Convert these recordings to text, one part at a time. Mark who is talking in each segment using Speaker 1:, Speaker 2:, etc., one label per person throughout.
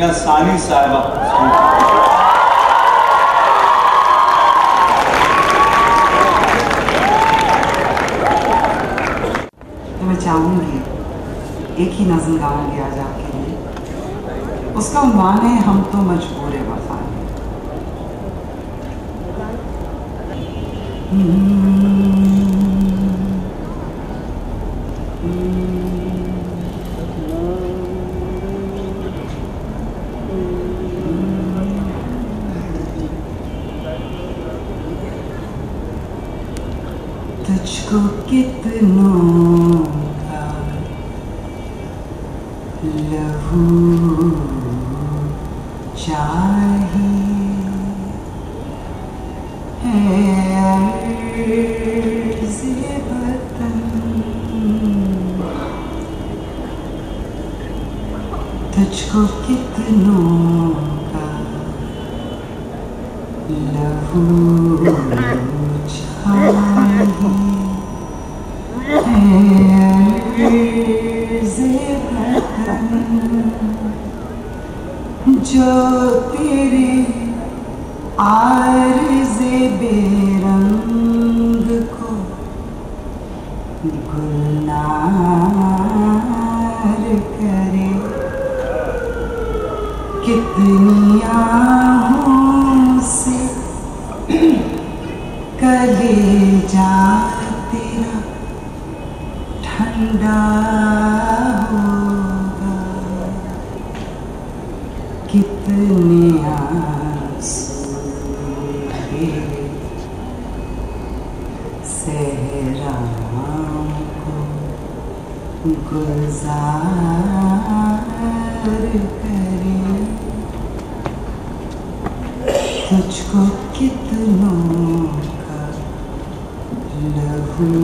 Speaker 1: टीना सानी साहिबा।
Speaker 2: तो मैं चाहूँगी एक ही नज़्म गाऊंगी आज आपके लिए। उसका उन्वान है हम तो मजबूर वफा। तुझको कितनों का लहू चाहिए अर्ज़े वतन, तुझको कितनों का लहू जो तेरे आर्ज़े बेरंग को गुलनार करे, कितनी आहों से कलेजा तेरा ठंडा होगा, कितने आंसू तेरे सहराओं को गुलजार करे, तुझको कितनों का लहू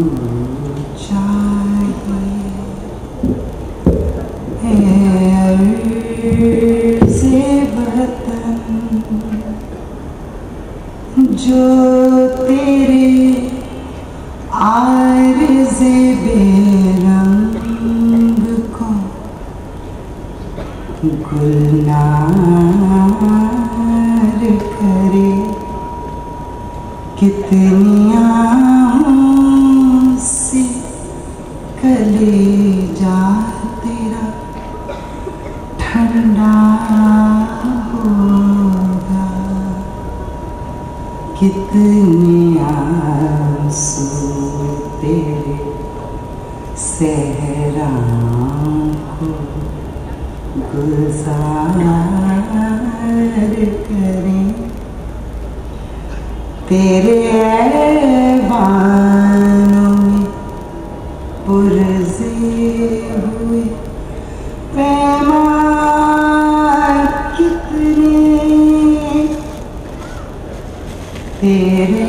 Speaker 2: चाहिए अर्ज़े वतन, जो तेरे आर्ज़े बेरंग को गुलनार करे, कितनी आहों से कलेजा तेरा ठंडा होगा, कितने आंसू तेरे सहराओं को गुलजार करे, तेरे ऐवानों में पुरज़े हुए पैमान कितने, तेरे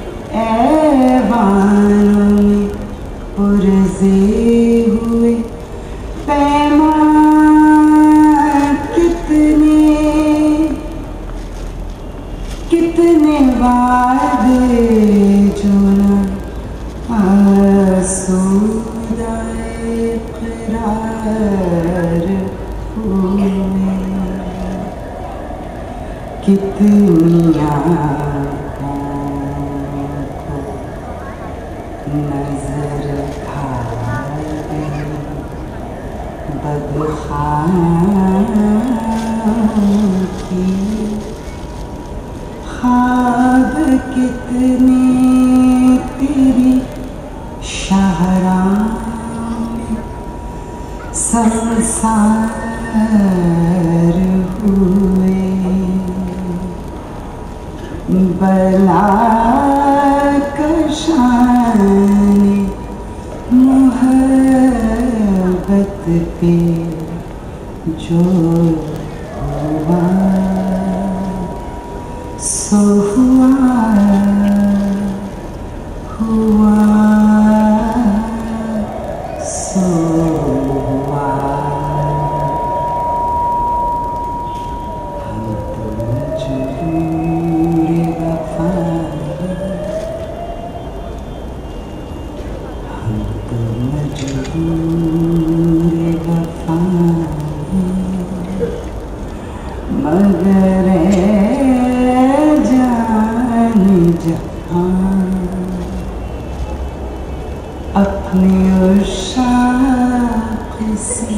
Speaker 2: ऐवानों में पुरज़े हुए पैमान कितने, कितने वादे जो न आसूदाए इक़रार हुए, कितनी आँखों को नजर खाए बदखाओं की, ख्वाब कितने तेरी शाहरां में संसार हुए, बला कशाने मोहब्बत पे जो हुआ सो हुआ हुआ सो हुआ, हम तो मजबूर वफा, हम तो मजबूर वफा, मगर जान जहां अपनी उशाक से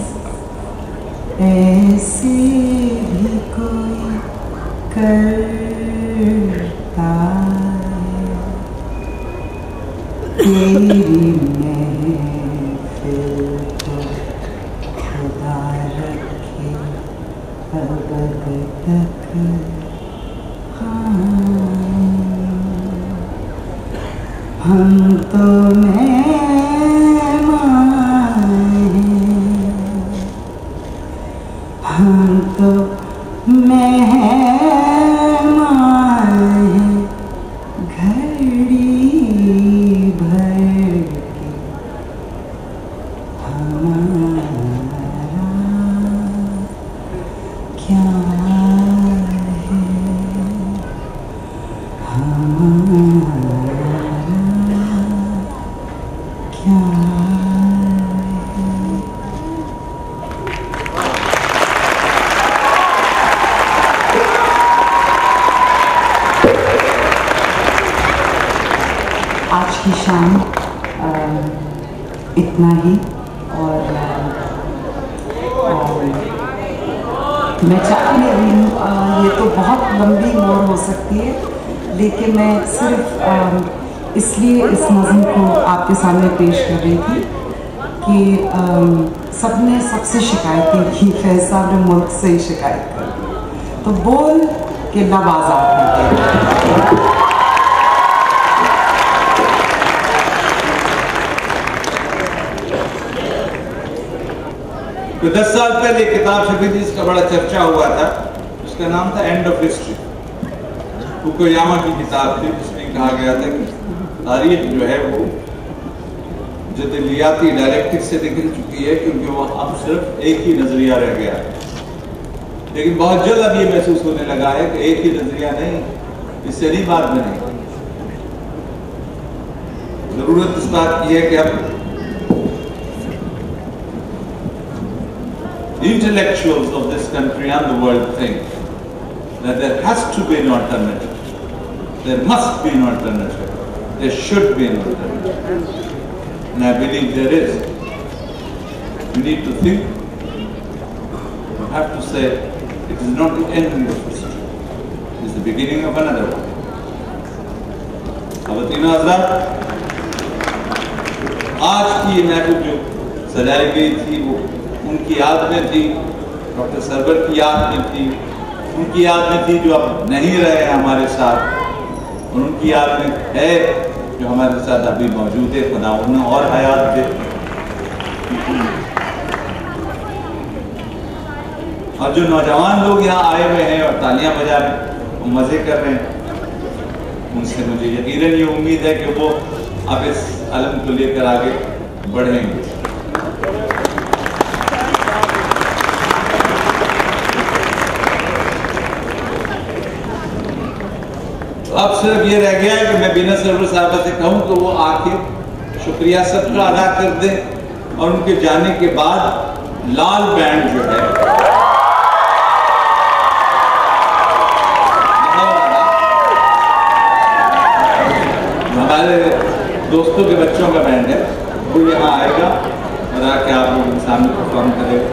Speaker 2: ऐसे भी कोई करता है। तेरी महफिल को खुदा रखे अबद तक। हम तो मेहमान हैं, हम तो मेहमान हैं, घड़ी भर के हमारा क्या है, हमारा क्या है। आज की शाम इतना ही। और मैं चाहती रही हूँ, ये तो बहुत लंबी मोड़ हो सकती है, लेकिन मैं सिर्फ इसलिए इस नज़्म को आपके सामने पेश कर रही थी कि सबने सबसे शिकायतें की, फैज़ साहब ने मुल्क से ही शिकायत कर दी, तो बोल के लब आज़ाद हो गए।
Speaker 1: तो 10 साल पहले किताब छपी थी, इसका बड़ा चर्चा हुआ था। उसका नाम था एंड ऑफ हिस्ट्री। फुकुयामा की किताब थी, जिसमें कहा गया था कि तारीख जो है वो जदलियाती डायरेक्टिव से निकल चुकी है, क्योंकि वो अब सिर्फ एक ही नजरिया रह गया है। लेकिन बहुत जल्द अब ये महसूस होने लगा है कि एक ही नजरिया नहीं, इससे नहीं बात बनेगी। जरूरत इस बात की है कि अब intellectuals of this country and the world think that there has to be an alternative. There must be an alternative. There should be an alternative. And I believe there is. We need to think. We have to say it is not the end of history. It is the beginning of another one. ख़वातीन हज़रात, आज की ये महफिल जो सजाई गई थी वो उनकी याद में थी, डॉक्टर सरवर की याद में थी, उनकी याद में थी जो अब नहीं रहे हमारे साथ, और उनकी याद में है जो हमारे साथ अभी मौजूद है। खुदा उन्हें और हयात दे। और जो नौजवान लोग यहाँ आए हुए हैं और तालियां बजा रहे हैं, वो मजे कर रहे हैं, उनसे मुझे यकीनन ये उम्मीद है कि वो अब इस अलम को लेकर आगे बढ़ेंगे। अब सिर्फ ये रह गया है कि मैं बीना सरवर साहबा से कहूँ तो वो आके शुक्रिया सबका अदा कर दें, और उनके जाने के बाद लाल बैंड जो है हमारे दोस्तों के बच्चों का बैंड है, वो यहाँ आएगा और आके आप लोगों के सामने परफॉर्म करेगा।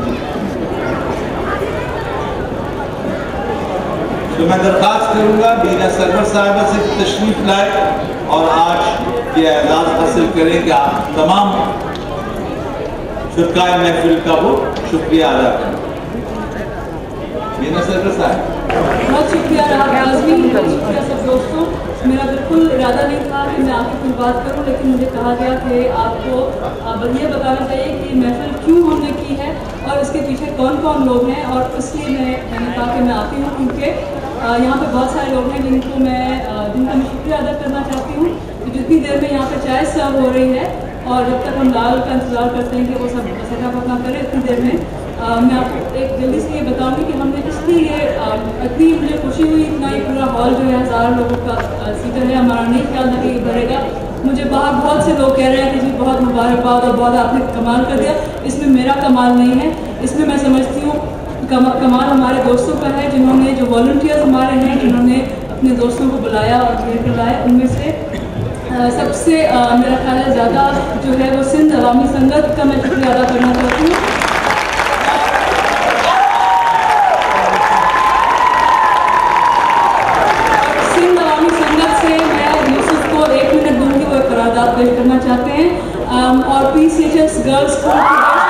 Speaker 1: तो मैं दरख्वास्त करूंगा बीना सरवर साहबा से तशरीफ लाए और आज ये एजाज़ हासिल करें कि आप तमाम शुरकाए महफिल का वो शुक्रिया अदा करें। बीना सरवर साहब,
Speaker 3: बहुत शुक्रिया शुक्रिया सब दोस्तों। मेरा बिल्कुल इरादा नहीं था कि मैं आपकी कोई बात करूं, लेकिन मुझे कहा गया कि आपको ये बताना चाहिए कि महफिल क्यों हमने की है और इसके पीछे कौन कौन लोग हैं, और इसलिए मैंने कहा कि मैं आती हूँ, क्योंकि यहाँ पे बहुत सारे लोग हैं जिनका मैं शुक्रिया अदा करना चाहती हूँ कि जितनी देर में यहाँ पे चाय सर्व हो रही है और जब तक हम लाल का इंतज़ार करते हैं कि वो सब सेटअप अपना करें, इतनी देर में मैं आपको एक जल्दी से ये बताऊँगी कि हमने इसलिए इतनी मुझे खुशी हुई, इतना ही पूरा हॉल जो है 1000 लोगों का सीटर है, हमारा नहीं ख्याल था कि ये भरेगा। मुझे बाहर बहुत से लोग कह रहे हैं कि जी बहुत मुबारकबाद और बहुत आपने कमाल कर दिया। इसमें मेरा कमाल नहीं है, इसमें मैं समझती हूँ कमाल हमारे दोस्तों का है, जिन्होंने जो वॉलंटियर्स हमारे हैं, जिन्होंने अपने दोस्तों को बुलाया और घेर कर लाए। उनमें से सबसे मेरा ख्याल है ज़्यादा जो है वो सिंध अवामी संगत का मैं शुक्रिया अदा करना चाहती हूँ। सिंध अवामी संगत से मैं यूसुफ को 1 मिनट दूंगी, वो एक करारदाद पेश करना चाहते हैं और PCHS गर्ल्स को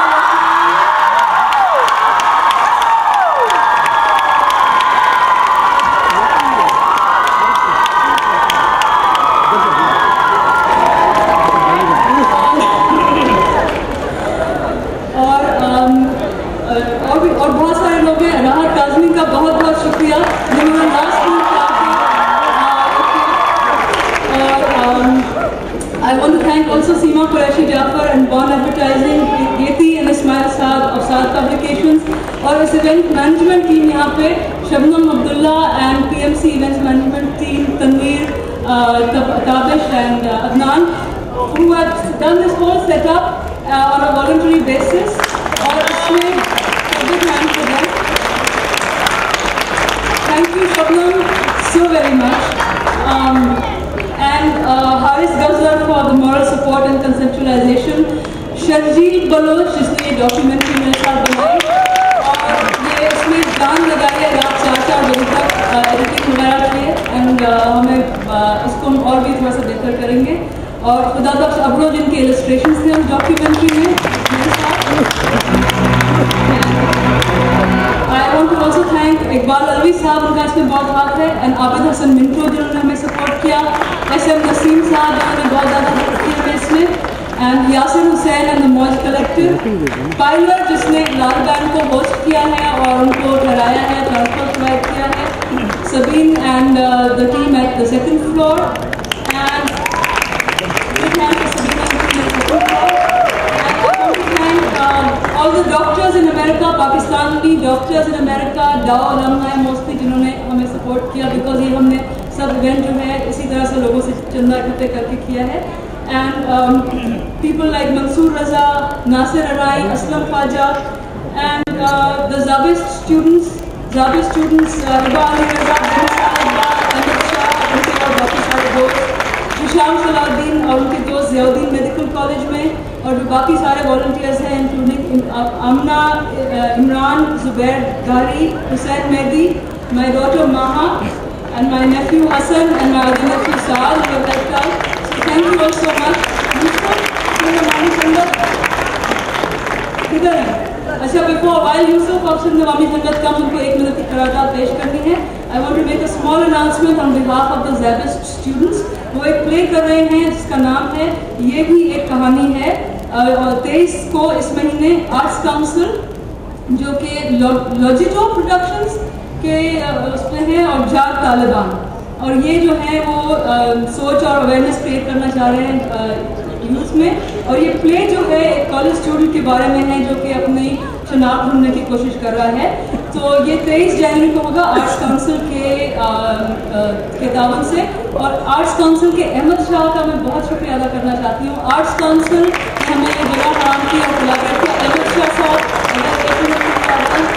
Speaker 3: और बहुत सारे लोग हैं। राहत काजमी का बहुत बहुत शुक्रिया, जिन्होंने last minute I want to thank also Seema Qureshi Jafar and Bond Advertising, Yeti and Ismail Saad of Saad Publications, और इस इवेंट मैनेजमेंट टीम यहाँ पे Shabnam Abdullah and PMC events management team Tanveer, Tabish and Adnan, who have done this whole setup on a voluntary basis, और इसमें big hand for them. Thank you Shabnam so very much. And Haris Gazar for the moral support and conceptualization. Sharjeel Baloch जिसने ये documentary मेरे साथ बनाई और ये इसमें जान लगाई है, रात 4 बजे तक एडिटिंग वगैरह की, एंड हमें इसको हम और भी थोड़ा सा बेहतर करेंगे। और खुदा बख्श अबरो जिनके इलस्ट्रेशंस थे उस डॉक्यूमेंट्री में मेरे साथ। I want to also thank Iqbal Alvi साहब, उनका इसमें बहुत हाथ है, एंड आबिद हसन मिंटो जिन्होंने हमें सपोर्ट किया, SM नसीम साहब जिन्होंने बहुत ज़्यादा हेल्प किया हमें इसमें, and Yasir Hussain and the Mauj collective, pilot जिसने लाल बैंड को होस्ट किया है और उनको ठहराया है, ट्रांसपोर्ट प्रोवाइड किया है, Sabeen and the team at the second floor, and all the doctors in America, Pakistani doctors in America, DAO alumni mostly जिन्होंने हमें सपोर्ट किया, बिकॉज ये हमने सब इवेंट जो है इसी तरह से लोगों से चंदा इकट्ठे करके किया है, and people like Mansoor Raza, Nasir Arai, Aslam Khaja, and the Zabis students, Riba Ali Raza, Amit Shah, उनके और बाकी सारे दोस्त, निशाम सलाउद्दीन और उनके दोस्त ज़ियाउद्दीन मेडिकल कॉलेज में, और जो बाकी सारे वॉलंटियर्स हैं including Amna, Imran, Zubair Ghari, Hussain Mehdi, my daughter Maha, and my nephew Hasan, and my other nephew Saal, so thank you all so much. किधर है? अच्छा, before while Yusuf of Sindh Awami Sangat come, उनको 1 मिनट की करारदाद पेश करनी है। I want to make a small announcement on behalf of the SZABIST students. वो एक प्ले कर रहे हैं जिसका नाम है ये भी एक कहानी है, 23 को इस महीने आर्ट्स काउंसिल जो कि लॉजिटो प्रोडक्शंस के उसमें है, और जाग तालिबान, और ये जो है वो सोच और अवेयरनेस क्रिएट करना चाह रहे हैं यूथ में, और ये प्ले जो है एक कॉलेज स्टूडेंट के बारे में है जो कि अपनी शनाख्त ढूंढने की कोशिश कर रहा है। तो ये 23 जनवरी को होगा आर्ट्स काउंसिल के तावन से, और आर्ट्स काउंसिल के अहमद शाह का मैं बहुत शुक्रिया अदा करना चाहती हूँ। आर्ट्स काउंसिल ने हमें ये जगह काम की और कोलैबोरेट किया। अहमद शाह साहब